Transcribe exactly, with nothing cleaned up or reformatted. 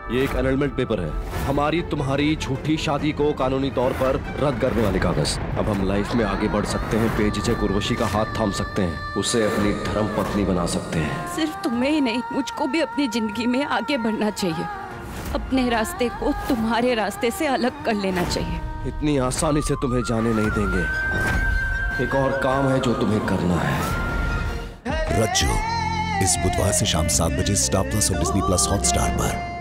ये एक enrolment paper है, हमारी तुम्हारी झूठी शादी को कानूनी तौर पर रद्द करने वाले कागज। अब हम लाइफ में आगे बढ़ सकते हैं, बेझिझक उर्वशी का हाथ थाम सकते हैं, उसे अपनी धर्म पत्नी बना सकते हैं। सिर्फ तुम्हें ही नहीं, मुझको भी अपनी जिंदगी में आगे बढ़ना चाहिए। अपने रास्ते को तुम्हारे रास्ते से अलग कर लेना चाहिए। इतनी आसानी से तुम्हें जाने नहीं देंगे। एक और काम है जो तुम्हें करना है। रज्जू इस बुधवार से शाम सात बजे स्टार प्लस और डिज्नी प्लस हॉटस्टार पर।